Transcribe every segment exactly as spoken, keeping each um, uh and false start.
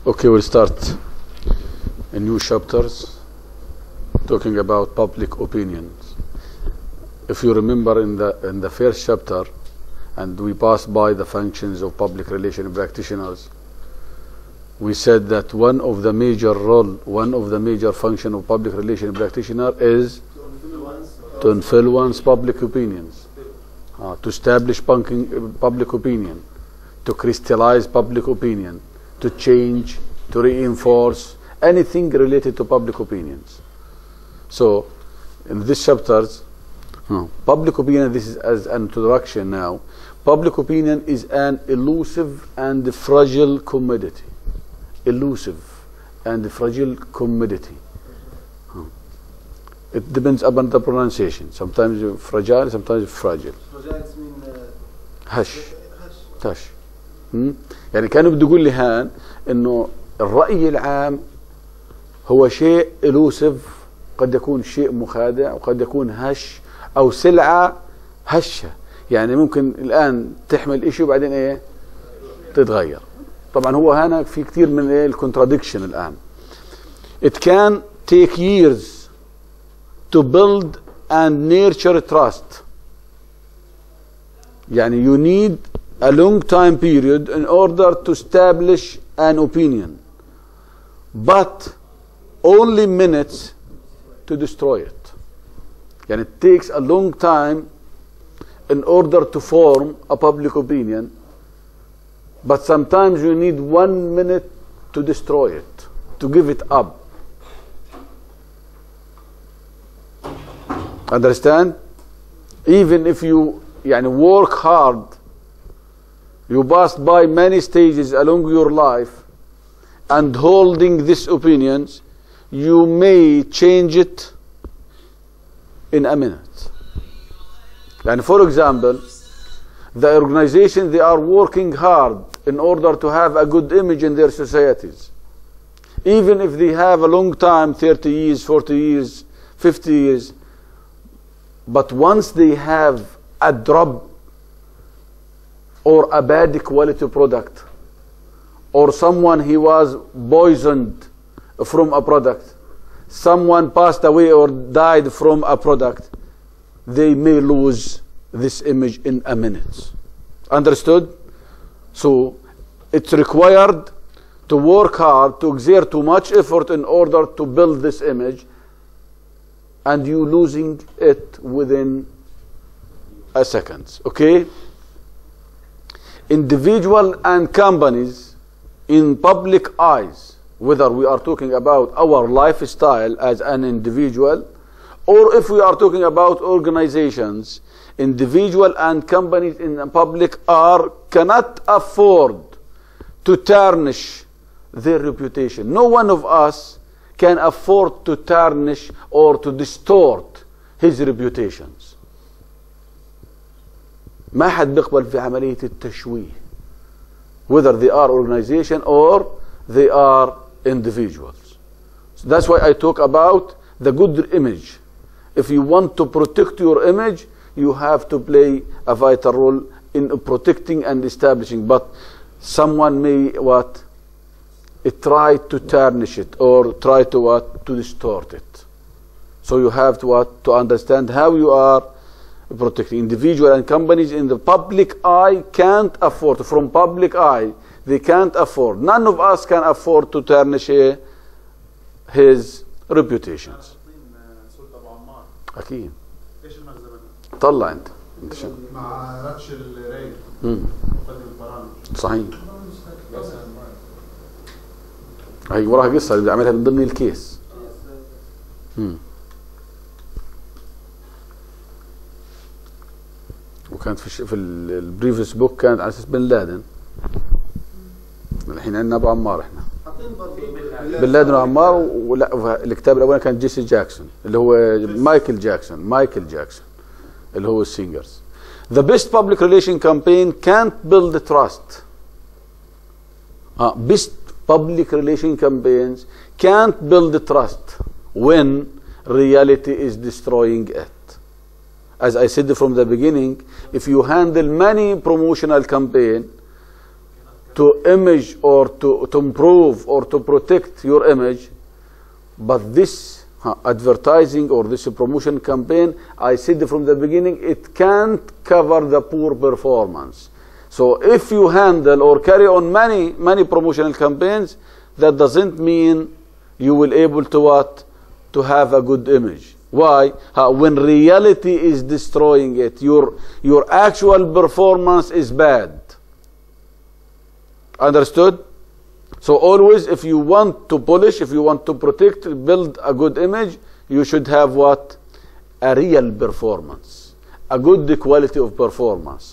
Okay, we'll start a new chapters talking about public opinions. If you remember in the in the first chapter, and we passed by the functions of public relation practitioners, we said that one of the major role, one of the major function of public relation practitioner is to influence public opinions, uh, to establish public opinion, to crystallize public opinion, to change, to reinforce anything related to public opinions. So, in this chapters, hmm, public opinion, this is as an introduction now, public opinion is an elusive and fragile commodity. Elusive and fragile commodity. Hmm. It depends upon the pronunciation. Sometimes fragile, sometimes fragile. Fragile mean هش هش. Hmm? يعني كانوا بده يقول لي هان انه الرأي العام هو شيء elusive، قد يكون شيء مخادع وقد يكون هش او سلعة هشة، يعني ممكن الان تحمل اشي وبعدين ايه تتغير. طبعا هو هنا في كثير من ايه الكونتراديكشن الان. It can take years to build and nurture trust. يعني you need a long time period in order to establish an opinion, but only minutes to destroy it. يعني it takes a long time in order to form a public opinion, but sometimes you need one minute to destroy it, to give it up. Understand? Even if you يعني work hard, you passed by many stages along your life, and holding these opinions, you may change it in a minute. And for example, the organization, they are working hard in order to have a good image in their societies. Even if they have a long time, thirty years, forty years, fifty years, but once they have a drop or a bad quality product, or someone he was poisoned from a product, someone passed away or died from a product, they may lose this image in a minute. Understood? So it's required to work hard, to exert too much effort in order to build this image, and you losing it within a second. Okay? Individual and companies in public eyes, whether we are talking about our lifestyle as an individual, or if we are talking about organizations, individual and companies in the public are cannot afford to tarnish their reputation. No one of us can afford to tarnish or to distort his reputations. ما حد بيقبل في عملية التشويه، whether they are organization or they are individuals. So that's why I talk about the good image. If you want to protect your image, you have to play a vital role in protecting and establishing. But someone may what? It try to tarnish it or try to what? To distort it. So you have to what? To understand how you are protecting. Individual and companies in the public eye can't afford, from public eye, they can't afford. None of us can afford to tarnish his reputations. أكيد. طلع أنت. أنت شو؟ مع راتش الري. امم. صحيح. هي وراها قصة اللي بدي أعملها من ضمن الكيس. امم. وكانت في في البريفيس بوك كانت على اساس بن لادن. الحين عندنا ابو عمار احنا. بن لادن وعمار، ولا الكتاب الاولاني كان جيسي جاكسون اللي هو مايكل جاكسون مايكل جاكسون اللي هو السينجرز. The best public relation campaign can't build trust. Uh, best public relation campaigns can't build trust when reality is destroying it. As I said from the beginning, if you handle many promotional campaign to image or to, to improve or to protect your image. But this uh, advertising or this promotion campaign, I said from the beginning, it can't cover the poor performance. So if you handle or carry on many, many promotional campaigns, that doesn't mean you will able to what? To have a good image. Why? Uh, when reality is destroying it, your, your actual performance is bad. Understood? So always, if you want to polish, if you want to protect, build a good image, you should have what? A real performance. A good quality of performance.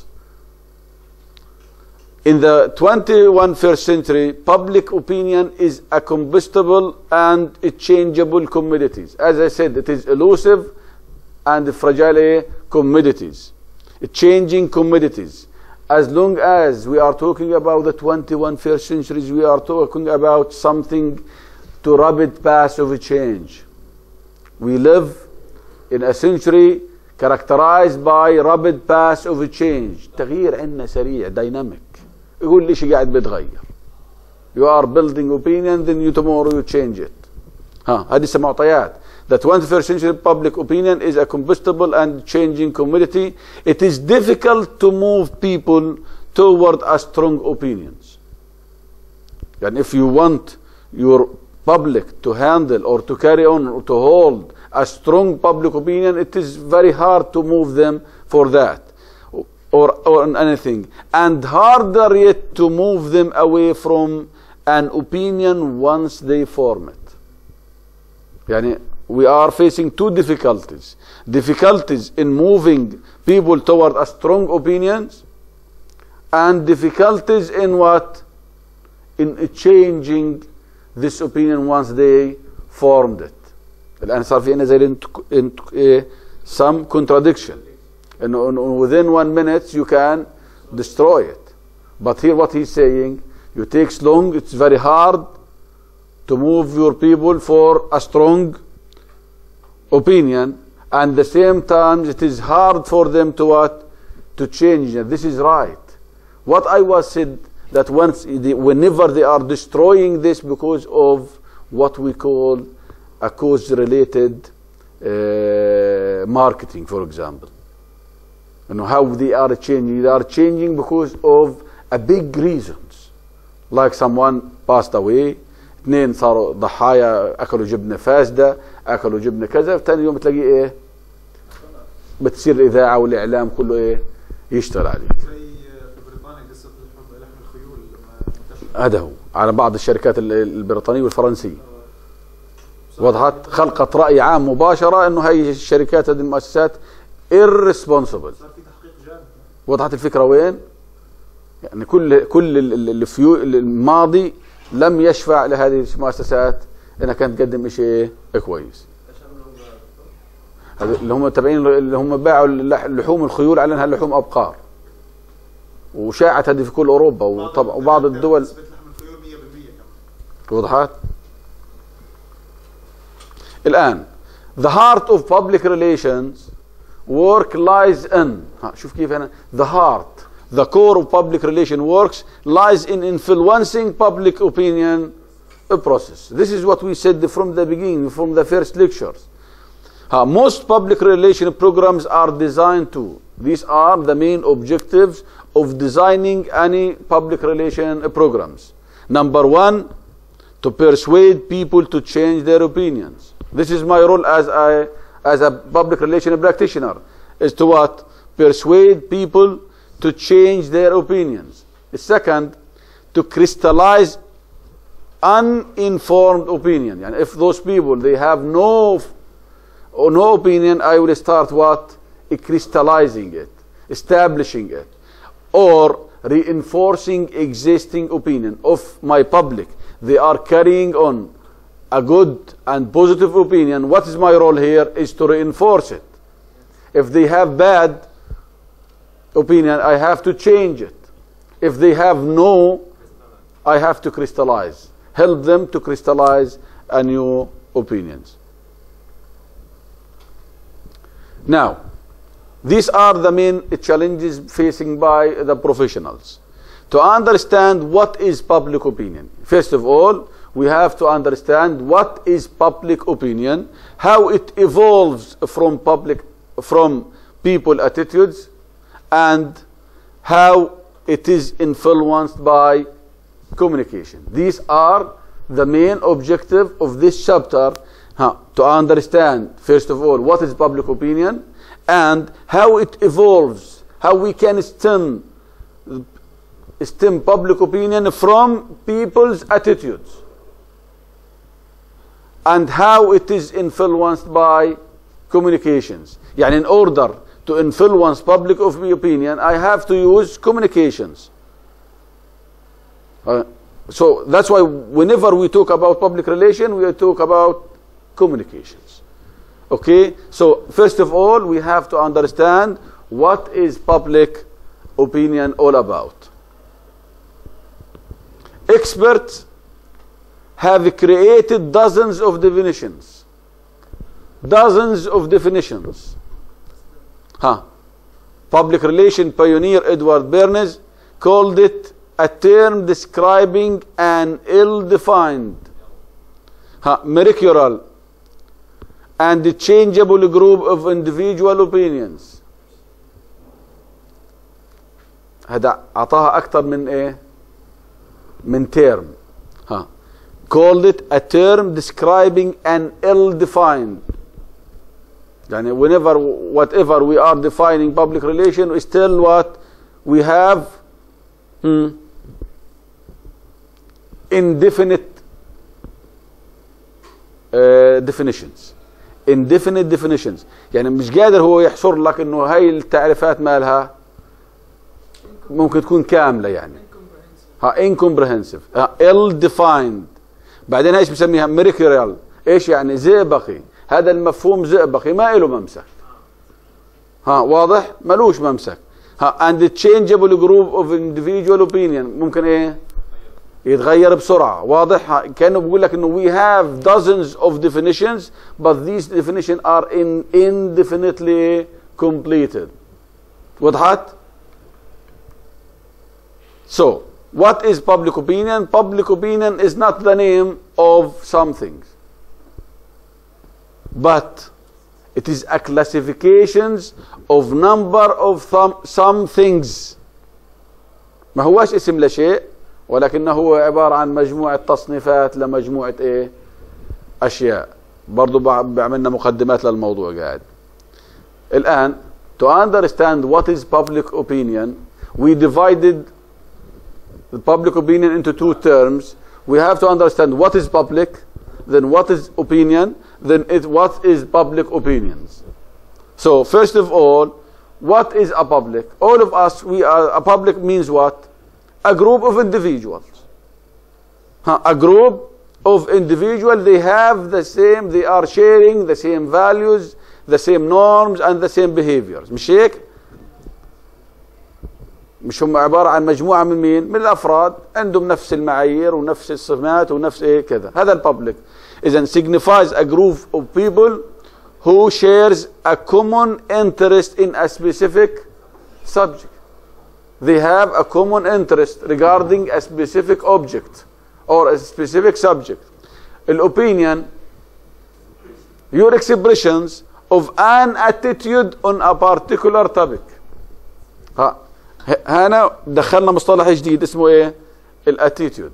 In the twenty-first century, public opinion is a combustible and a changeable commodities. As I said, it is elusive and fragile commodities, changing commodities. As long as we are talking about the twenty-first centuries, we are talking about something to rapid pace of change. We live in a century characterized by rapid pace of change. تغيير عندنا سريع, dynamic. يقول لي شيء قاعد بيتغير. You are building opinion, then you tomorrow you change it. ها هذه اسمها معطيات. The twenty-first century public opinion is a combustible and changing commodity. It is difficult to move people toward a strong opinions. And if you want your public to handle or to carry on or to hold a strong public opinion, it is very hard to move them for that. Or, or anything, and harder yet to move them away from an opinion once they form it. Yani, we are facing two difficulties. Difficulties in moving people toward a strong opinions, and difficulties in what? In changing this opinion once they formed it. الآن صار في هنا some contradiction. And within one minute you can destroy it. But here what he's saying, it takes long, it's very hard to move your people for a strong opinion, and at the same time it is hard for them to what? To change it. This is right. What I was said, that once they, whenever they are destroying this because of what we call a cause related uh, marketing, for example. You know how they are changing. They are changing because of a big reasons, like someone passed away, اثنين صاروا ضحايا, اكلوا جبنه فاسده, اكلوا جبنه كذا, ثاني يوم تلاقيه ايه؟ بتصير الاذاعه والاعلام كله ايه؟ يشتغل عليه. زي في بريطانيا قصه لحم الخيول لما هذا هو على بعض الشركات البريطانيه والفرنسيه. وضحت؟ خلقت راي عام مباشره انه هي الشركات هذه المؤسسات irresponsible. وضحت الفكرة وين؟ يعني كل كل الفيو الماضي لم يشفع لهذه المؤسسات انها كانت تقدم شيء كويس. اللي هم تابعين اللي هم باعوا لحوم الخيول على انها لحوم ابقار. وشاعت هذه في كل اوروبا وطبعا وبعض الدول. وضحت؟ الان the heart of public relations work lies in, شوف كيف هنا, the heart, the core of public relation works lies in influencing public opinion process. This is what we said from the beginning, from the first lectures. Uh, most public relation programs are designed to, these are the main objectives of designing any public relation programs. Number one, to persuade people to change their opinions. This is my role as a as a public relation practitioner, is to what? Persuade people to change their opinions. Second, to crystallize uninformed opinion. And if those people, they have no, no opinion, I will start what? Crystallizing it, establishing it, or reinforcing existing opinion of my public. They are carrying on a good and positive opinion. What is my role here? Is to reinforce it. If they have bad opinion, I have to change it. If they have no, I have to crystallize. Help them to crystallize a new opinions. Now, these are the main challenges facing by the professionals. To understand what is public opinion, first of all, we have to understand what is public opinion, how it evolves from public, from people attitudes, and how it is influenced by communication. These are the main objective of this chapter, huh, to understand, first of all, what is public opinion and how it evolves, how we can stem, stem public opinion from people's attitudes, and how it is influenced by communications. Yani in order to influence public opinion, I have to use communications. Uh, so that's why whenever we talk about public relation, we talk about communications. Okay? So first of all, we have to understand what is public opinion all about. Experts have created dozens of definitions. Dozens of definitions. Huh. Public relation pioneer Edward Bernays called it a term describing an ill-defined, huh, mercurial, and changeable group of individual opinions. هذا أعطاها أكثر من إيه؟ من term. Huh. Called it a term describing an ill-defined. Yani whenever, whatever we are defining public relation, is still what we have, hmm, indefinite uh, definitions. Indefinite definitions. يعني مش قادر هو يحصر لك إنه هاي التعريفات مالها ممكن تكون كاملة يعني. ها incomprehensive. ها ill-defined. بعدين ايش بسميها؟ mercurial. ايش يعني؟ زئبقي. هذا المفهوم زئبقي ما له ممسك. ها واضح؟ ملوش ممسك. ها and the changeable group of individual opinion ممكن ايه؟ يتغير بسرعة. واضح؟ ها كأنه بقول لك انه we have dozens of definitions but these definitions are in indefinitely completed. وضحت؟ So what is public opinion? Public opinion is not the name of something, but it is a classifications of number of some, some things. ما هواش اسم لشيء ولكنه هو عبارة عن مجموعة تصنيفات لمجموعة ايه اشياء. برضو بعملنا مقدمات للموضوع قاعد. الآن to understand what is public opinion, we divided the public opinion into two terms. We have to understand what is public, then what is opinion, then it, what is public opinions. So first of all, what is a public? All of us, we are, a public means what? A group of individuals. Huh? A group of individuals, they have the same, they are sharing the same values, the same norms and the same behaviors. مش هيك؟ مش هم عبارة عن مجموعة من مين؟ من الأفراد عندهم نفس المعايير ونفس الصفات ونفس إيه كذا. هذا الببليك. إذن signifies a group of people who shares a common interest in a specific subject. They have a common interest regarding a specific object or a specific subject. Opinion, your expressions of an attitude on a particular topic. ها هنا دخلنا مصطلح جديد اسمه ايه؟ الاتيتيود.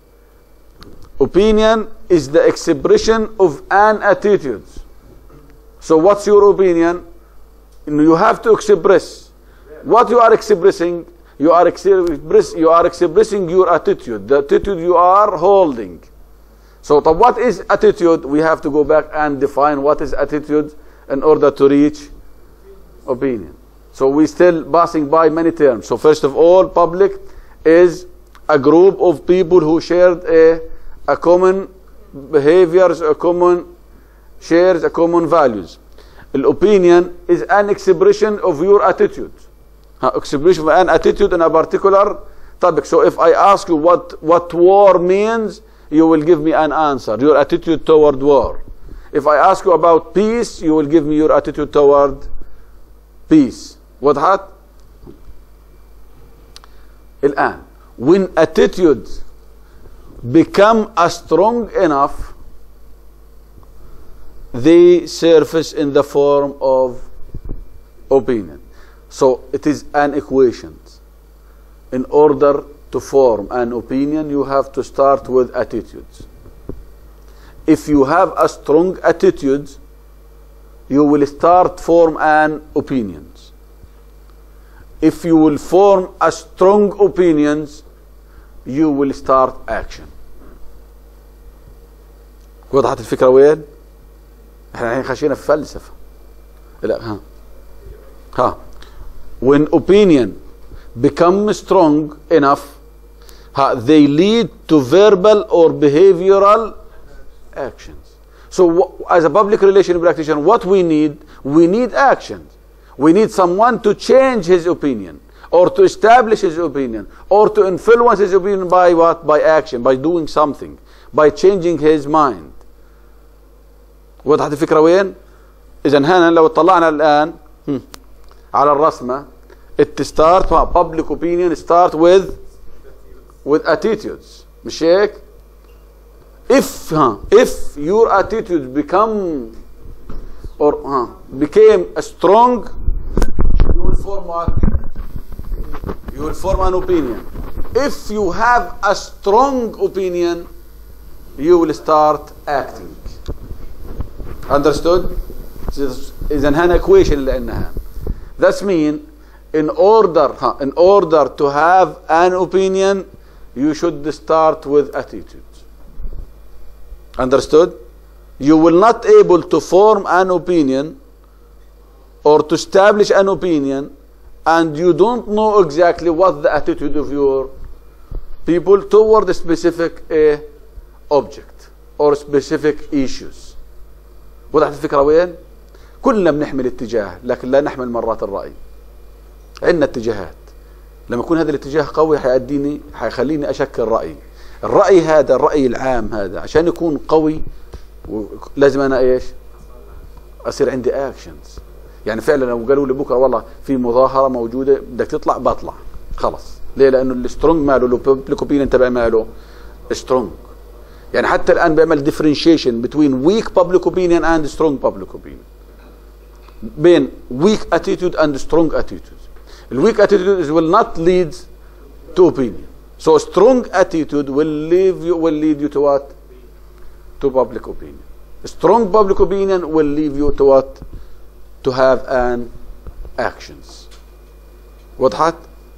Opinion is the expression of an attitude. So what's your opinion? You have to express what you are expressing. You are express you are expressing your attitude, the attitude you are holding. So what is attitude? We have to go back and define what is attitude in order to reach opinion. So we still passing by many terms. So first of all, public is a group of people who shared a, a common behaviors, a common shares, a common values. An opinion is an expression of your attitude. Uh, expression of an attitude in a particular topic. So if I ask you what, what war means, you will give me an answer, your attitude toward war. If I ask you about peace, you will give me your attitude toward peace. وضحت؟ الآن when attitudes become a strong enough, they surface in the form of opinion. So it is an equation. In order to form an opinion, you have to start with attitudes. If you have a strong attitude, you will start form an opinions. If you will form a strong opinions, you will start action. وضحت الفكرة وين؟ احنا الحين خشينا في فلسفة. لا ها ها when opinion become strong enough, ha, they lead to verbal or behavioral actions. So as a public relation practitioner, what we need, we need actions. We need someone to change his opinion, or to establish his opinion, or to influence his opinion by what? By action, by doing something, by changing his mind. وضحت الفكرة وين؟ إذا هنا لو طلعنا الآن على الرسمة, it start public opinion start with with attitudes, مش هيك؟ If huh, if your attitude become or huh, became strong, you will form what? You will form an opinion. If you have a strong opinion, you will start acting. Understood? Is an equation اللي قلناها. That's mean in order huh, in order to have an opinion, you should start with attitude. Understood? You will not able to form an opinion or to establish an opinion and you don't know exactly what the attitude of your people toward a specific uh, object or specific issues. وضحت الفكرة وين؟ كلنا بنحمل اتجاه لكن لا نحمل مرات الرأي. عندنا اتجاهات. لما يكون هذا الاتجاه قوي حيأديني حيخليني أشكل رأيي. الرأي هذا الرأي العام هذا عشان يكون قوي لازم أنا إيش؟ أصير عندي أكشنز. يعني فعلا لو قالوا لي بكرة والله في مظاهرة موجودة بدك تطلع بطلع. خلص. ليه؟ لأنه السترونج ماله الببليك اوبينيون تبع ماله سترونج. يعني حتى الآن بيعمل differentiation between weak public opinion and strong public opinion. بين weak attitude and strong attitude. The weak attitude will not lead to opinion. So strong attitude will lead you will lead you to what? To public opinion. Strong public opinion will lead you to what? To have an actions. وضحت؟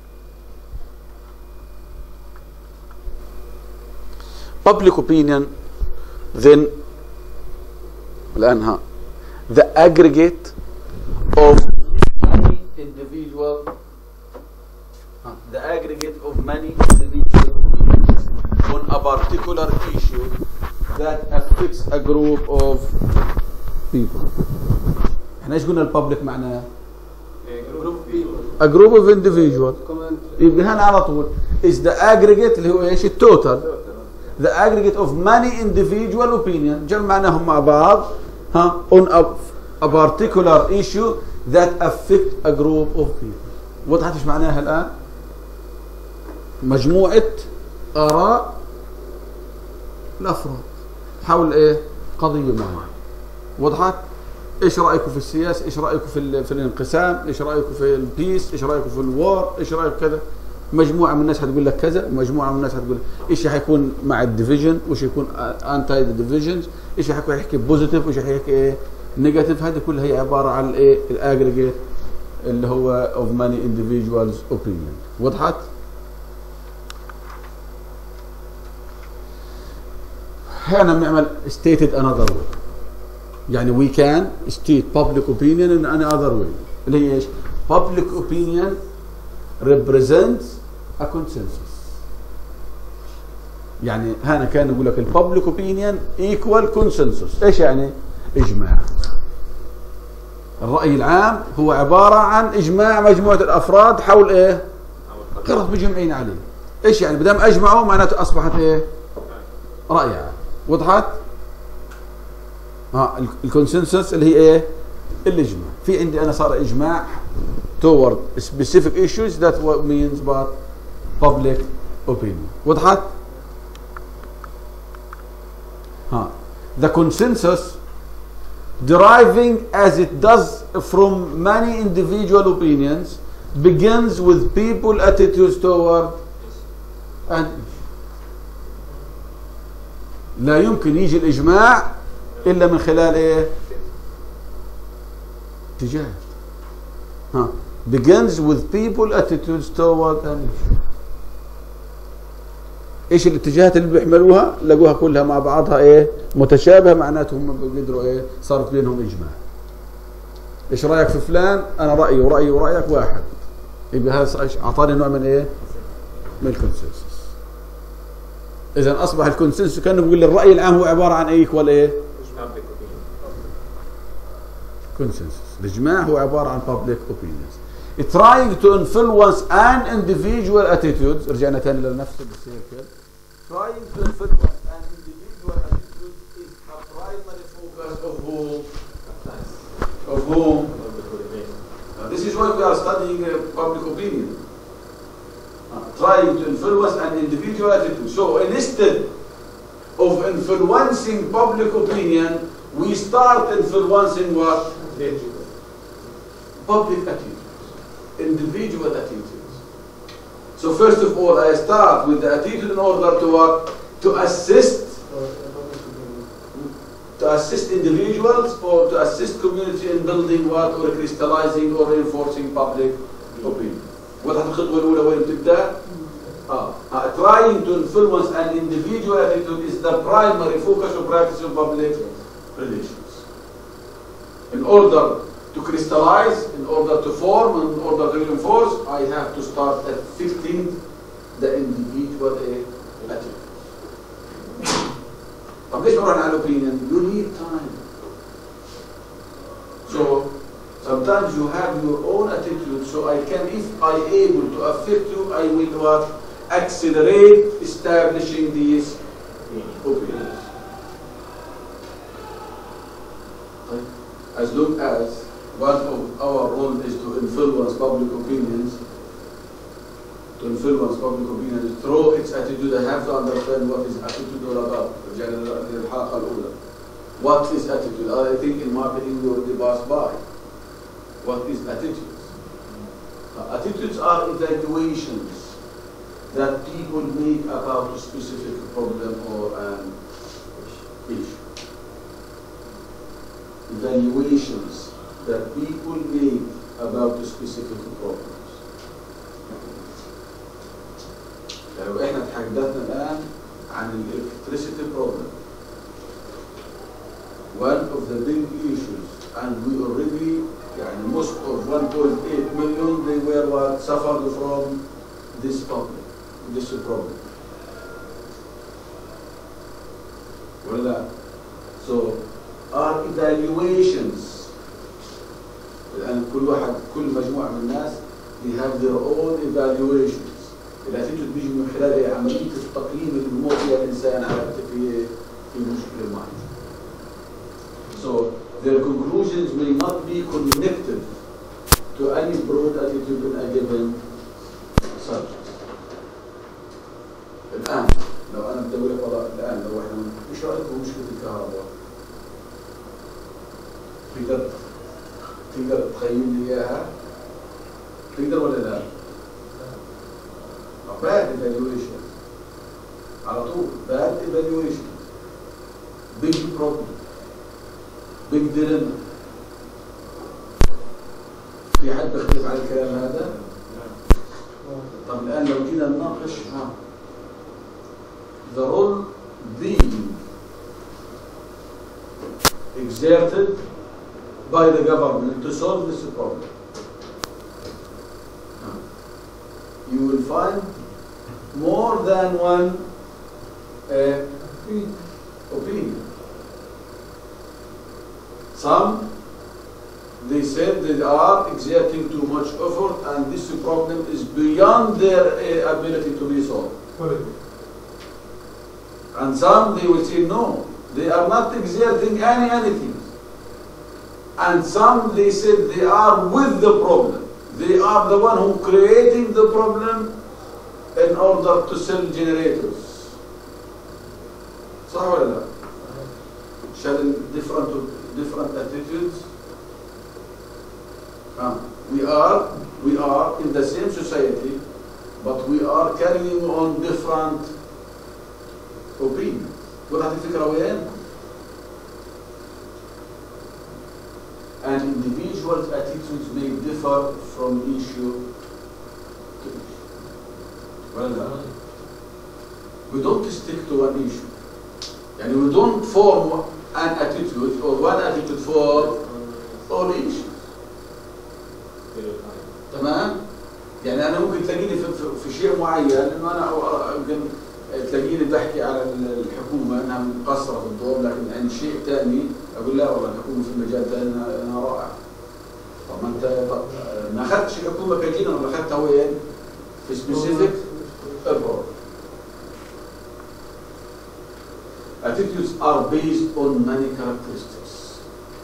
Public opinion then الآن ها the aggregate of many individual uh, the aggregate of many individual opinions on a particular issue that affects a group of people. احنا ايش قلنا الببليك معناه؟ a group of individual. يبقى هنا على طول is the aggregate اللي هو ايش؟ التوتال. the aggregate of many individual opinion جمعناهم مع بعض ها on a, a particular issue that affect a group of people. وضحت ايش معناها الآن؟ مجموعة آراء الأفراد حول ايه؟ قضية معينة. وضحت؟ ايش رأيكم في السياسة؟ ايش رأيكم في في الانقسام؟ ايش رأيكم في البيس؟ ايش رأيكم في الوار؟ ايش رأيكم كذا؟ مجموعة من الناس هتقول لك كذا، ومجموعة من الناس هتقول ايش حيكون مع الديفيجن، وايش يكون انتي ديفيجنز، ايش حيكون يحكي بوزيتيف، وايش حيحكي ايه نيجاتيف. هذه كلها هي عبارة عن ايه؟ الاجريجيت اللي هو of many individuals opinion. وضحت؟ هنا بنعمل stated another way. يعني we can state public opinion in another way. اللي هي ايش؟ public opinion represents a consensus. يعني هنا كان يقول لك الببليك اوبينيون ايكوال كونسنسس. ايش يعني؟ اجماع. الرأي العام هو عبارة عن اجماع مجموعة الافراد حول ايه؟ قرض مجمعين عليه. ايش يعني؟ بدام اجمعوا معناته اصبحت ايه؟ رأي عام. وضحت؟ ها الكونسنسس اللي هي ايه؟ الاجماع. في عندي انا صار اجماع toward specific issues that what means but public opinion. وضحت؟ ها. The consensus deriving as it does from many individual opinions begins with people attitudes toward and لا يمكن يجي الإجماع إلا من خلال إيه؟ اتجاه. ها. begins with people attitudes toward an issue. ايش الاتجاهات اللي بيحملوها؟ لقوها كلها مع بعضها ايه؟ متشابهه، معناته هم بيقدروا ايه؟ صار بينهم اجماع. ايش رايك في فلان؟ انا رايي ورأيي ورأيك واحد. يبقى هذا اعطاني نوع من ايه؟ من الكونسنسس. اذا اصبح الكونسنسس كانه بيقول الرأي العام هو عباره عن ايه؟ ولا ايه؟ كونسنسس. الاجماع هو عباره عن public opinions. trying to influence an individual attitudes. رجعنا ثاني لنفس السيركل. trying to influence an individual attitude is a primary focus of whom? Of whom? Now, this is why we are studying uh, public opinion. Uh, trying to influence an individual attitude. So instead of influencing public opinion, we start influencing what? Public attitude. Individual attitudes. So first of all, I start with the attitude in order to what? To assist, to assist individuals or to assist community in building what? Or crystallizing or reinforcing public opinion. وضحت الخطوة الأولى وين بتبدأ؟ آه. Trying to influence an individual attitude is the primary focus of practice of public relations. In order to crystallize, in order to form, in order to reinforce, I have to start affecting the individual attitude. طب ليش بروح على opinion? You need time. So sometimes you have your own attitude. So I can, if I able to affect you, I will what? Accelerate establishing these opinions. As long as one of our role is to influence public opinions, to influence public opinions through its attitude, I have to understand what is attitude all about. What is attitude? I think in marketing we already passed by. What is attitudes? Uh, attitudes are evaluations that people make about a specific problem or an issue. Evaluations that people make about the specific problems. لو احنا تحدثنا الآن عن electricity problem, one of the big issues, and we already, يعني most of one point eight million, they were what suffered from this problem, this problem. ولا so our evaluations. الآن كل واحد كل مجموعة من الناس they have their own evaluations. الاتيتيود بيجي من خلال عملية التقييم اللي بيمر فيها الإنسان على في في مشكلة معينة. So their conclusions may not be connected to any broad attitude in a given subject. الآن لو أنا بدي أقول لك والله الآن لو إحنا إيش رأيك بمشكلة الكهرباء؟ تقدر تقدر تخيل لي إياها؟ تقدر ولا لا؟ bad evaluation. على طول bad evaluation. big problem. big dilemma. في حد بيختلف على الكلام هذا؟ طب الآن لو جينا نناقش ها the role being exerted by the government to solve this problem. You will find more than one uh, opinion. Some, they said they are exerting too much effort and this problem is beyond their uh, ability to be solved. And some, they will say no, they are not exerting any anything. And some, they said they are with the problem. They are the one who creating the problem in order to sell generators. صح ولا لا؟ Sharing different different attitudes. Uh, we are we are in the same society, but we are carrying on different opinions. وضحت الفكرة وين؟ And individuals' attitudes may differ from issue to issue. Well done. We don't stick to one issue. And we don't form an attitude or one attitude for all issues. تمام؟ يعني أنا ممكن تلاقيني في, في, في شيء معين إنه أنا ممكن تلاقيني بحكي على الحكومة إنها مقصرة في الدور، لكن عن شيء ثاني أقول لا والله الحكومة في المجال ثاني إنها رائعة. طب ما أنت ما أخذتش الحكومة كجينا ولا أخذتها وين؟ في specific abroad. Attitudes are based on many characteristics.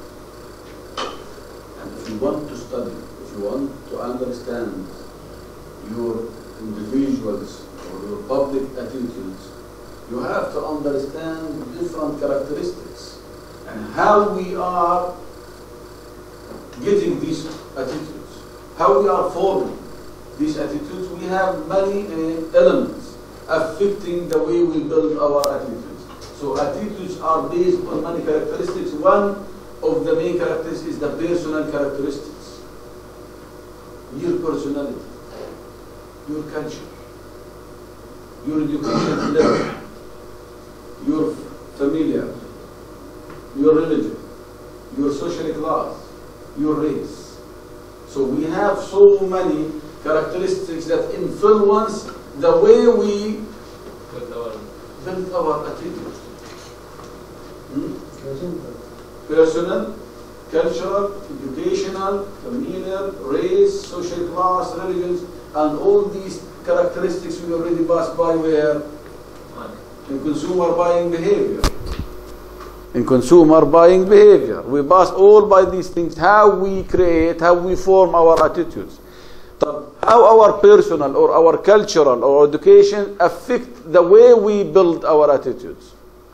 And if you want to study, if you want to understand your individuals or your public attitudes, you have to understand different characteristics and how we are getting these attitudes, how we are forming these attitudes. We have many uh, elements affecting the way we build our attitudes. So attitudes are based on many characteristics. One of the main characteristics is the personal characteristics. Your personality, your culture, your education level, your familiar, your religion, your social class, your race. So we have so many characteristics that influence the way we build our attitude. Hmm? Personal, cultural, educational, familiar, race, social class, religions, and all these characteristics we already passed by where? In consumer buying behavior. In consumer buying behavior. We pass all by these things, how we create, how we form our attitudes. How our personal or our cultural or education affect the way we build our attitudes.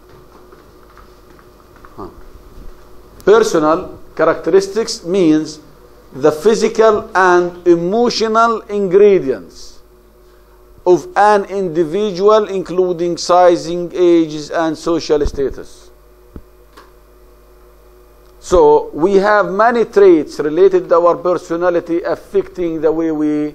Huh. Personal characteristics means the physical and emotional ingredients of an individual, including sizing, ages, and social status. So we have many traits related to our personality affecting the way we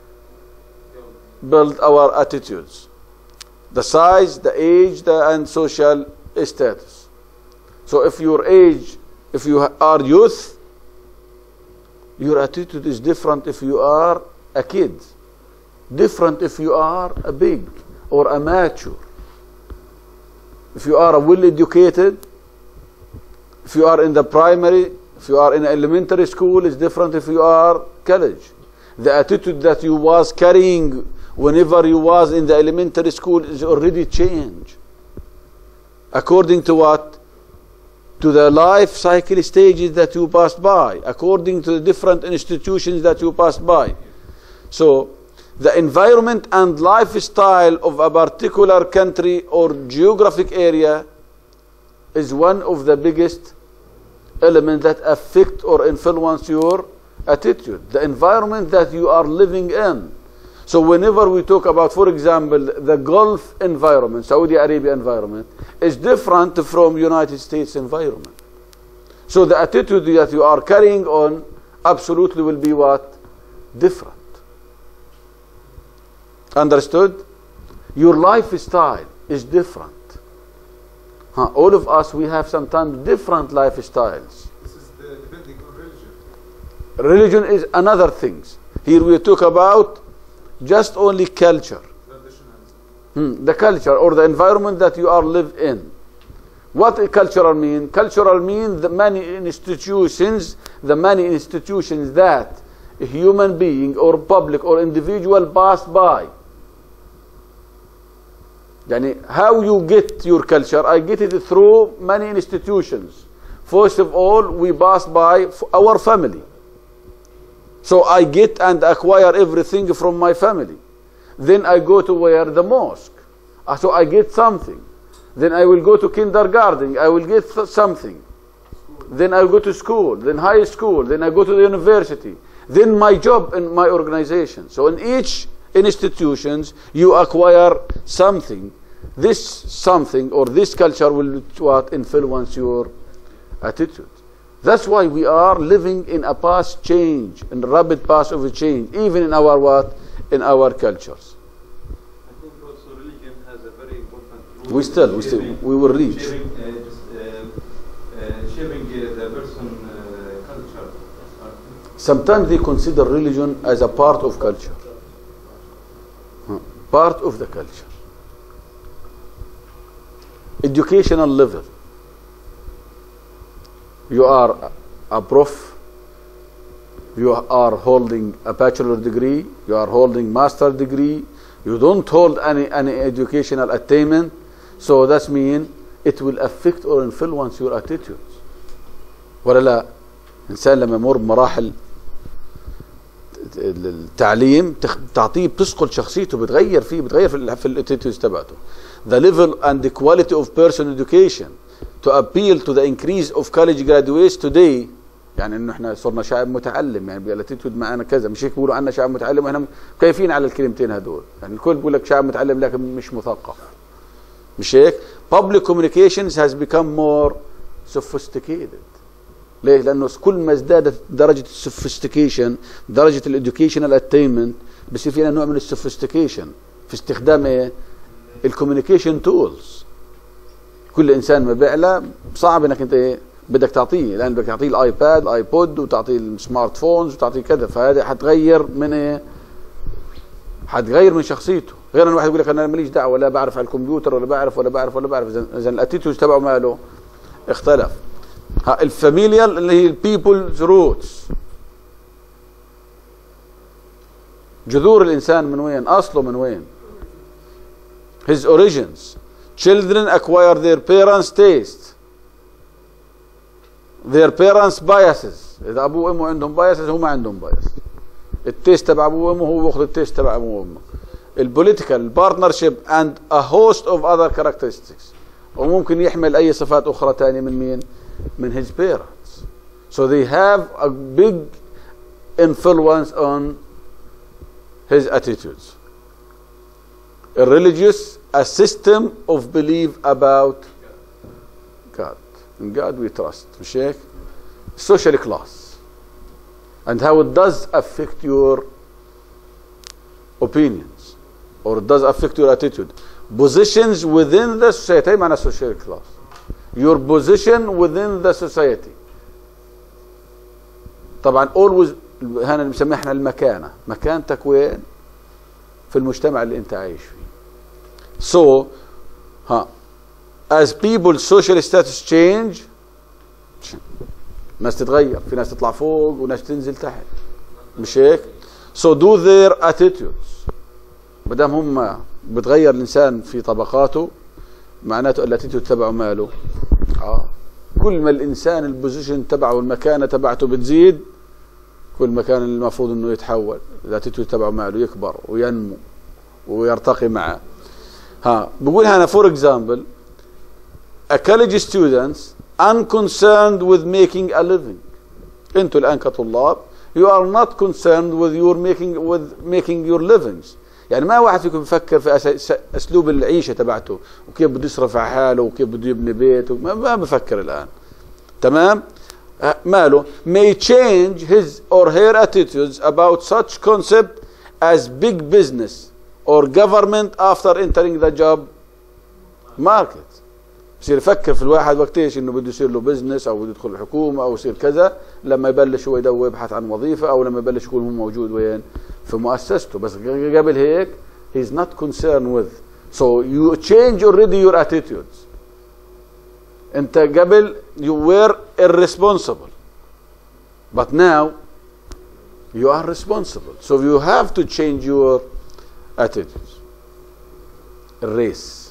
build our attitudes. The size, the age, the, and social status. So if your age, if you are youth, your attitude is different if you are a kid. Different if you are a big or a mature. If you are a well-educated, if you are in the primary, if you are in elementary school, it's different if you are college. The attitude that you was carrying whenever you was in the elementary school is already changed. According to what? To the life cycle stages that you passed by, according to the different institutions that you passed by. So, the environment and lifestyle of a particular country or geographic area is one of the biggest elements that affect or influence your attitude. The environment that you are living in. So whenever we talk about, for example, the Gulf environment, Saudi Arabia environment, is different from United States environment. So the attitude that you are carrying on absolutely will be what? Different. Understood? Your lifestyle is different. Huh? All of us, we have sometimes different lifestyles. This is the, depending on religion. Religion is another thing. Here we talk about just only culture. Hmm, the culture or the environment that you are live in. What a cultural mean? Cultural mean the many institutions, the many institutions that a human being or public or individual pass by. Yani how you get your culture? I get it through many institutions. First of all, we pass by our family. So I get and acquire everything from my family. then I go to where? The mosque. Uh, So I get something. Then I will go to kindergarten, I will get something. Then I go to school, then high school, then I go to the university, then my job in my organization. So in each institutions, you acquire something. This something or this culture will what influence your attitude. That's why we are living in a past change, in a rapid path of a change, even in our what? In our cultures. I think also religion has a very important role. We still, we still, we will reach. Shaping, uh, just, uh, uh, shaping uh, the person uh, culture. Sometimes they consider religion as a part of culture. Huh. Part of the culture. Educational level. You are a prof, you are holding a bachelor degree, you are holding master degree, you don't hold any, any educational attainment, so that means it will affect or influence your attitudes. ولا لا؟ إنسان لما يمر بمراحل التعليم تعطيه بتسقل شخصيته، بتغير فيه، بتغير في في الاتيتيودز تبعته. The level and the quality of person education to appeal to the increase of college graduates today. يعني انه احنا صرنا شعب متعلم، يعني الاتيتيود معنا كذا، مش هيك بيقولوا عنا شعب متعلم واحنا كيفين على الكلمتين هدول، يعني الكل بيقول لك شعب متعلم لكن مش مثقف. مش هيك؟ Public communications has become more sophisticated. ليه؟ لانه كل ما ازدادت درجه السوفيستيكيشن، درجه الاديوكيشنال اتينمنت، بصير فينا نوع من السوفيستيكيشن في استخدام ايه؟ الكوميونيكيشن تولز. كل انسان ما بيعلى صعب انك انت ايه؟ بدك تعطيه، لان بدك تعطيه الايباد، الايبود، وتعطيه السمارت فونز، وتعطيه كذا، فهذا حتغير من ايه؟ حتغير من شخصيته. غير ان واحد يقول لك انا ماليش دعوه، لا بعرف على الكمبيوتر ولا بعرف ولا بعرف ولا بعرف، اذا الاتيتيود تبعه ماله؟ اختلف. ها الفاميليال اللي هي البيبلز روتس. جذور الانسان من وين؟ اصله من وين؟ his origins. Children acquire their parents' taste, their parents' biases. إذا أبوه وأمه عندهم biases هم ما عندهم bias. التيست تبع أبوه وأمه هو بأخذ التيست تبع أبوه وأمه. البوليتيكال partnership and a host of other characteristics. وممكن يحمل أي صفات أخرى تانية من مين؟ من his parents. So they have a big influence on his attitudes. A religious, a system of belief about God. In God we trust. مش هيك؟ Social class. And how it does affect your opinions. Or it does affect your attitude. Positions within the society. معنى social class. Your position within the society. طبعا always هنا بنسميها احنا المكانة. مكانتك وين؟ في المجتمع اللي انت عايش فيه. So, ها as people's social status change، ناس تتغير، في ناس تطلع فوق وناس تنزل تحت، مش هيك؟ So do their attitudes. ما دام هم بتغير الانسان في طبقاته، معناته الاتيتيود تبعه ماله؟ اه كل ما الانسان البوزيشن تبعه والمكانه تبعته بتزيد، كل ما كان المفروض انه يتحول، الاتيتيود تبعه ماله؟ يكبر وينمو ويرتقي معه. ها بقول هنا for example a college students unconcerned with making a living. انتوا الان كطلاب you are not concerned with your making with making your livings. يعني ما واحد فيكم بفكر في اسلوب العيشه تبعته وكيف بده يصرف على حاله وكيف بده يبني بيت، ما بفكر الان. تمام؟ ماله؟ may change his or her attitudes about such concept as big business or government after entering the job market. بصير يفكر في الواحد وقت ايش انه بده يصير له بزنس او بده يدخل الحكومه او يصير كذا، لما يبلش هو يدور يبحث عن وظيفه او لما يبلش يكون هو موجود وين؟ في مؤسسته. بس قبل هيك he's not concerned with. So you change already your attitudes. انت قبل you were irresponsible but now you are responsible. So you have to change your attitudes. الريس،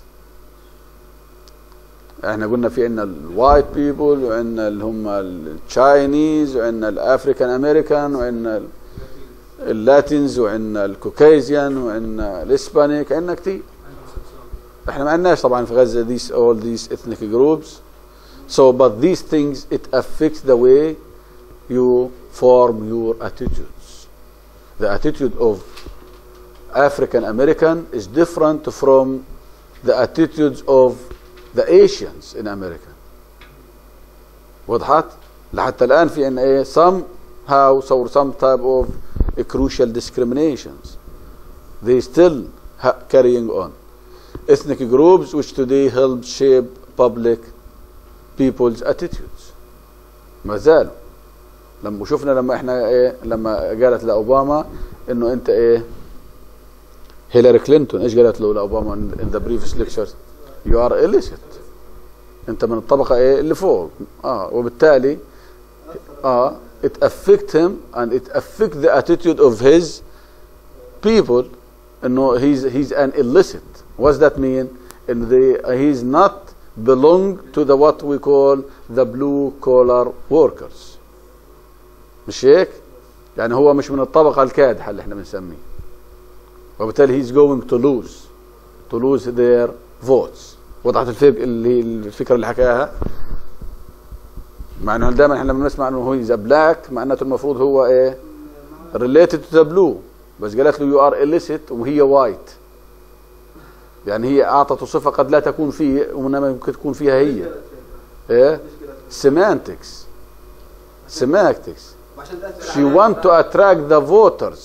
احنا قلنا في عندنا الوايت بيبل وعندنا اللي هم التشاينيز وعندنا الافريكان امريكان وعندنا اللاتينز وعندنا الكوكايزيان وعندنا الاسبانيك، عندنا كثير. احنا ما عندناش طبعا في غزة these all these ethnic groups. So but these things it affects the way you form your attitudes. The attitude of African American is different from the attitudes of the Asians in America. وضحت؟ لحتى الآن في عندنا ايه somehow so some type of a crucial discriminations. They still carrying on. Ethnic groups which today help shape public people's attitudes. ما زالوا. لما شفنا لما احنا ايه لما قالت لاوباما انه انت ايه هيلاري كلينتون ايش قالت له لاوباما in the previous lectures you are illicit. انت من الطبقة ايه اللي فوق. اه وبالتالي اه it affect him and it affect the attitude of his people انه he's he's an illicit. What does that mean? And they, he's not belong to the what we call the blue collar workers. مش هيك؟ يعني هو مش من الطبقة الكادحة اللي احنا بنسميه. وبالتالي he's going to lose to lose their votes. وضحت الفكرة اللي الفكرة اللي حكاها؟ مع انه دائما احنا لما بنسمع انه هو is a black معناته المفروض هو ايه؟ related to the blue. بس قالت له you are illicit وهي white. يعني هي اعطته صفة قد لا تكون فيه وانما يمكن تكون فيها هي. ايه؟ semantics. semantics. She want to attract the voters.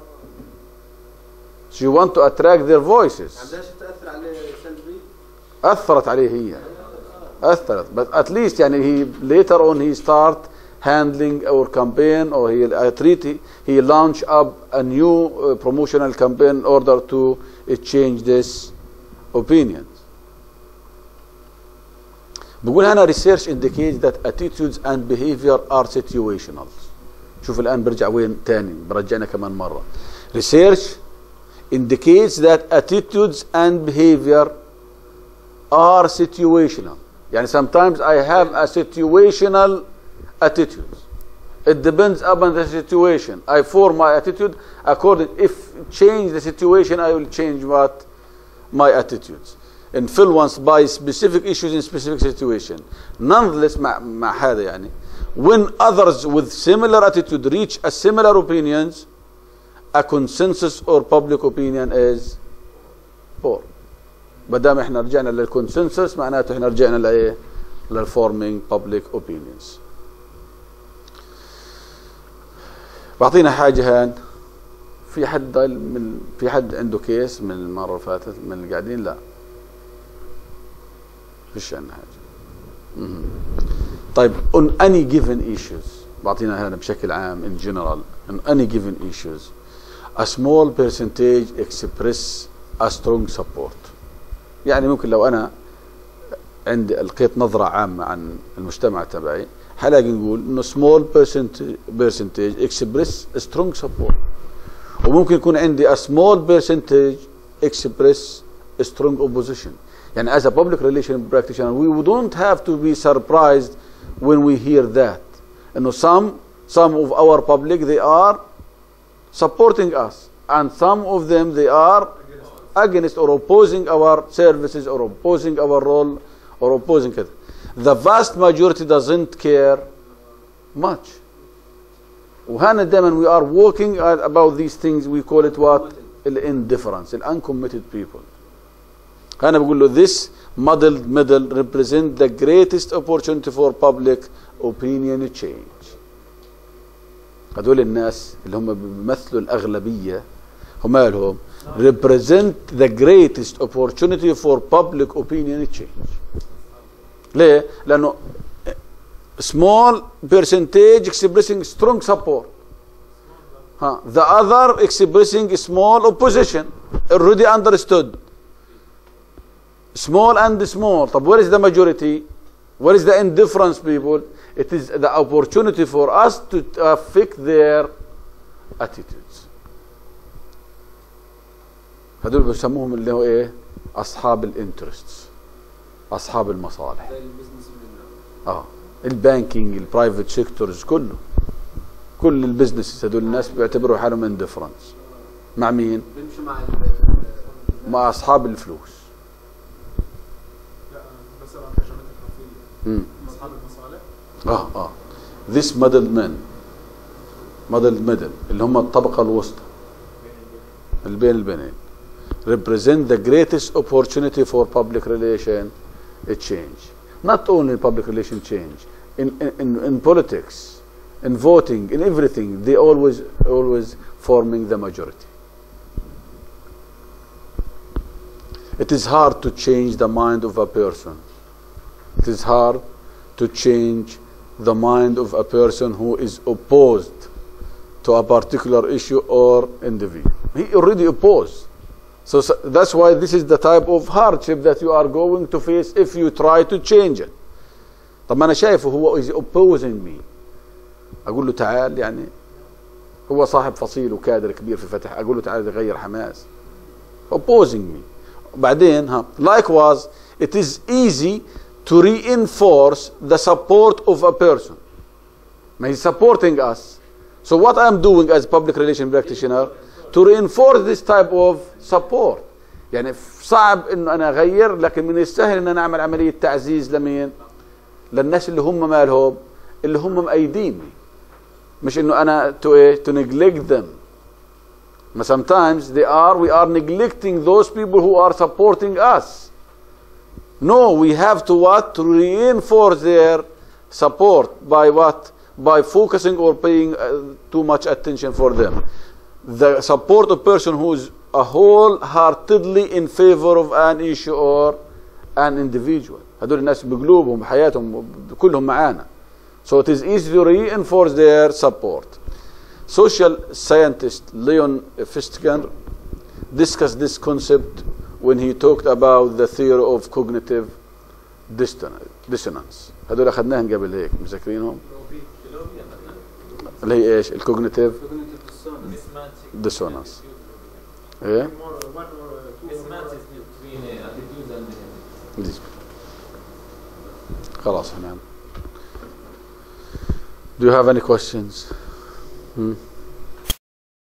She want to attract their voices. أثرت عليه هي. أثرت. But at least يعني he later on he start handling our campaign or he a treaty he launch up a new uh, promotional campaign in order to uh, change this opinions. بقول هنا research indicates that attitudes and behavior are situational. شوف الآن برجع وين تاني برجعنا كمان مرة. Research indicates that attitudes and behavior are situational. يعني sometimes I have a situational attitude. It depends upon the situation. I form my attitude according. If change the situation, I will change what my attitudes. Influenced by specific issues in specific situation. Nonetheless, مع مع هذا يعني when others with similar attitude reach a similar opinions, a consensus or public opinion is poor. بدام احنا رجعنا للconsensus معناته احنا رجعنا لايه؟ للforming public opinions. بعطينا حاجة هان. في حد من في حد عنده كيس من المرة اللي فاتت من اللي قاعدين؟ لا. فيش عندنا حاجة. مم. طيب on any given issues بعطينا هنا بشكل عام in general on any given issues a small percentage express a strong support. يعني ممكن لو أنا عندي لقيت نظرة عامة عن المجتمع تبعي حلاقي نقول إنه small percentage express a strong support. وممكن يكون عندي a small percentage express a strong opposition. يعني as a public relation practitioner we don't have to be surprised when we hear that. إنه some some of our public they are supporting us and some of them they are against or opposing our services or opposing our role or opposing كذا. The vast majority doesn't care much. وهنا دائما we are working about these things we call it what? الindifference, the uncommitted people. هنا بقول له this muddled middle represent the greatest opportunity for public opinion change. هذول الناس اللي هم بيمثلوا الأغلبية هم لهم represent the greatest opportunity for public opinion change. ليه؟ لأنه small percentage expressing strong support. Huh. The other expressing small opposition. Already understood. Small and small. طب where is the majority? Where is the indifference people? It is the opportunity for us to affect their attitudes. هذول بيسموهم اللي هو ايه؟ أصحاب الانترستس. أصحاب المصالح. اه البانكينج البرايفت سيكتورز كله كل البزنس هذول الناس بيعتبروا حالهم indifference. مع مين؟ بيمشوا مع مع أصحاب الفلوس. لا بس عن ترجمة الخفية امم أصحاب المصالح. اه اه this middle men middle middle اللي هم الطبقة الوسطى اللي بين البنين represent the greatest opportunity for public relation change. Not only public relation change, in, in, in politics, in voting, in everything, they always always forming the majority. It is hard to change the mind of a person. It is hard to change the mind of a person who is opposed to a particular issue or individual. He already opposed. So, so that's why this is the type of hardship that you are going to face if you try to change it. طب أنا شايفه هو is opposing me. أقول له تعال، يعني هو صاحب فصيل وكادر كبير في فتح، أقول له تعال تغير حماس. Opposing me. بعدين ها likewise it is easy to reinforce the support of a person. ما he's supporting us. So what I'm doing as public relation practitioner to reinforce this type of support. يعني صعب انه انا اغير، لكن من السهل ان انا اعمل عملية تعزيز لمين؟ للناس اللي هم مالهم، اللي هم مأيديني. مش انه انا to ايه to neglect them. Sometimes they are we are neglecting those people who are supporting us. No, we have to what? To reinforce their support by what? By focusing or paying uh, too much attention for them. The support of person who is a wholeheartedly in favor of an issue or an individual. هذول الناس بقلوبهم بحياتهم كلهم معانا. So it is easy to reinforce their support. Social scientist Leon Festinger discussed this concept when he talked about the theory of cognitive dissonance. هذول أخذناهم قبل هيك، مذاكرينهم؟ اللي هي ايش؟ الكوجنيتيف dissonance. ايه؟ خلاص. نعم. Do you have any questions? Hmm?